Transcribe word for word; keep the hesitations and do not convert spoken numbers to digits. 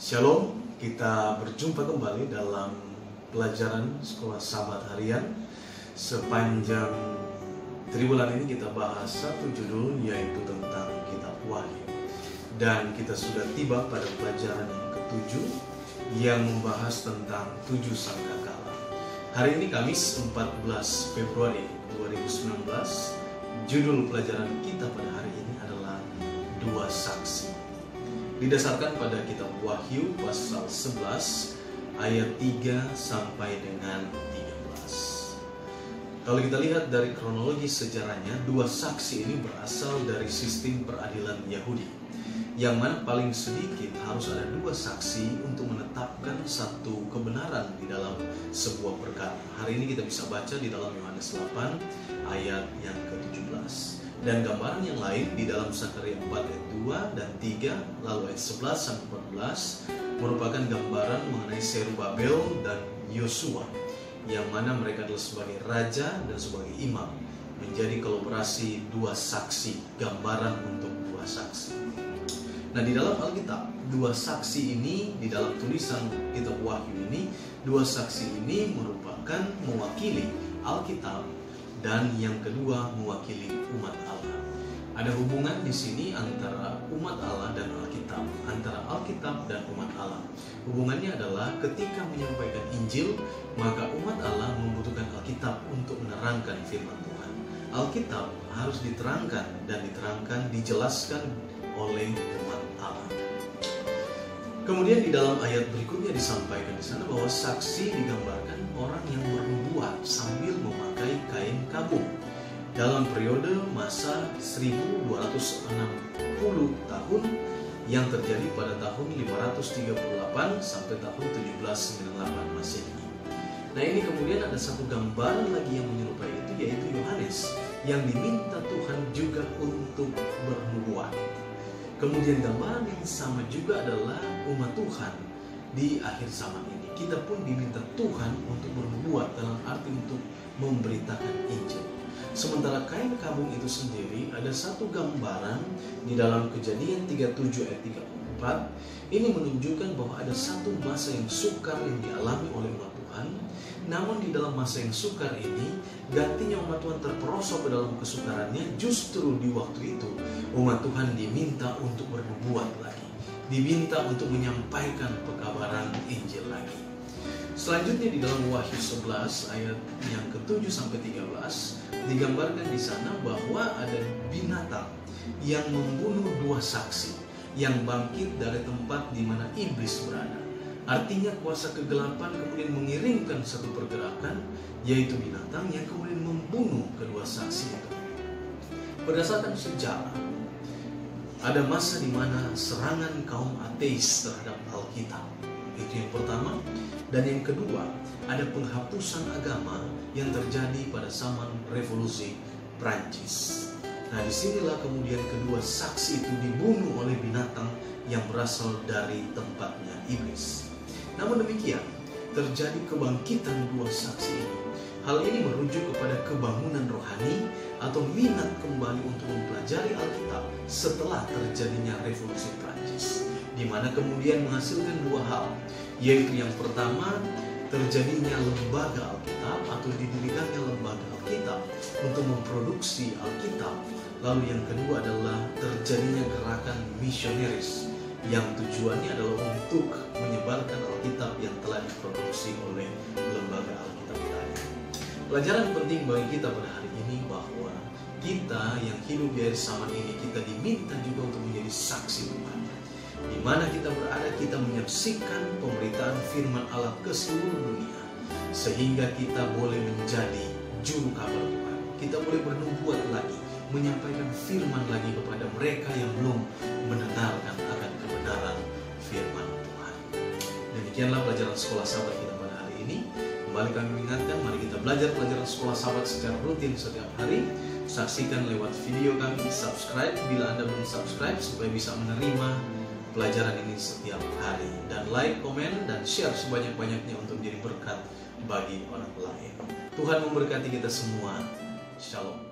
Shalom, kita berjumpa kembali dalam pelajaran Sekolah Sabat Harian. Sepanjang triwulan ini kita bahas satu judul, yaitu tentang kitab Wahyu. Dan kita sudah tiba pada pelajaran yang ketujuh, yang membahas tentang tujuh sangkakala. Hari ini Kamis empat belas Februari dua ribu sembilan belas. Judul pelajaran kita pada hari ini adalah Dua Saksi. Didasarkan pada kitab Wahyu pasal sebelas ayat tiga sampai dengan tiga belas. Kalau kita lihat dari kronologi sejarahnya, dua saksi ini berasal dari sistem peradilan Yahudi, yang mana paling sedikit harus ada dua saksi untuk menetapkan satu kebenaran di dalam sebuah perkara. Hari ini kita bisa baca di dalam Yohanes delapan ayat yang ke tujuh belas. Dan gambaran yang lain di dalam Zakaria empat ayat dua dan tiga, lalu ayat sebelas sampai empat belas merupakan gambaran mengenai Zerubabel dan Yosua, yang mana mereka adalah sebagai raja dan sebagai imam, menjadi kolaborasi dua saksi, gambaran untuk dua saksi. Nah, di dalam Alkitab, dua saksi ini, di dalam tulisan kitab Wahyu ini, dua saksi ini merupakan mewakili Alkitab, dan yang kedua mewakili umat Allah. Ada hubungan di sini antara umat Allah dan Alkitab, antara Alkitab dan umat Allah. Hubungannya adalah ketika menyampaikan Injil, maka umat Allah membutuhkan Alkitab untuk menerangkan firman Tuhan. Alkitab harus diterangkan dan diterangkan, dijelaskan oleh umat Allah. Kemudian di dalam ayat berikutnya disampaikan di sana bahwa saksi digambarkan orang yang bernubuat sambil memakai kain kabung dalam periode masa seribu dua ratus enam puluh tahun yang terjadi pada tahun lima ratus tiga puluh delapan sampai tahun tujuh belas sembilan puluh delapan Masehi. Nah, ini kemudian ada satu gambaran lagi yang menyerupai itu, yaitu Yohanes yang diminta Tuhan juga untuk bernubuat. Kemudian gambaran yang sama juga adalah umat Tuhan di akhir zaman ini. Kita pun diminta Tuhan untuk bernubuat, dalam arti untuk memberitakan Injil. Sementara kain kabung itu sendiri ada satu gambaran di dalam Kejadian tiga puluh tujuh ayat tiga puluh empat. Ini menunjukkan bahwa ada satu masa yang sukar yang dialami oleh umat Tuhan. Namun di dalam masa yang sukar ini, gantinya umat Tuhan terperosok ke dalam kesukarannya. Justru di waktu itu umat Tuhan diminta untuk bernubuat lagi, diminta untuk menyampaikan pekabaran Injil lagi. Selanjutnya di dalam Wahyu sebelas ayat yang ketujuh sampai tiga belas digambarkan di sana bahwa ada binatang yang membunuh dua saksi yang bangkit dari tempat di mana iblis berada. Artinya kuasa kegelapan kemudian mengirimkan satu pergerakan, yaitu binatang yang kemudian membunuh kedua saksi itu. Berdasarkan sejarah, ada masa di mana serangan kaum ateis terhadap Alkitab. Itu yang pertama. Dan yang kedua, ada penghapusan agama yang terjadi pada zaman revolusi Prancis. Nah, disinilah kemudian kedua saksi itu dibunuh oleh binatang yang berasal dari tempatnya iblis. Namun demikian, terjadi kebangkitan dua saksi ini. Hal ini merujuk kepada kebangunan rohani atau minat kembali untuk mempelajari Alkitab setelah terjadinya revolusi Prancis, di mana kemudian menghasilkan dua hal, yaitu yang pertama, terjadinya lembaga Alkitab atau didirikannya lembaga Alkitab untuk memproduksi Alkitab. Lalu yang kedua adalah terjadinya gerakan misionaris yang tujuannya adalah untuk menyebarkan Alkitab yang telah diproduksi oleh lembaga Alkitab tadi. Pelajaran penting bagi kita pada hari ini bahwa kita yang hidup di akhir zaman ini, kita diminta juga untuk menjadi saksi Tuhan. Di mana kita berada, kita menyaksikan pemberitaan firman Allah ke seluruh dunia, sehingga kita boleh menjadi juru kabar Tuhan. Kita boleh bernubuat lagi, menyampaikan firman lagi kepada mereka yang belum mendengarkan akan kebenaran firman Tuhan. Demikianlah pelajaran Sekolah Sabat kita pada hari ini. Kembali kami mengingatkan, mari kita belajar pelajaran Sekolah Sabat secara rutin setiap hari. Saksikan lewat video kami, subscribe bila Anda belum subscribe supaya bisa menerima pelajaran ini setiap hari. Dan like, komen, dan share sebanyak-banyaknya untuk menjadi berkat bagi orang lain. Tuhan memberkati kita semua. Shalom.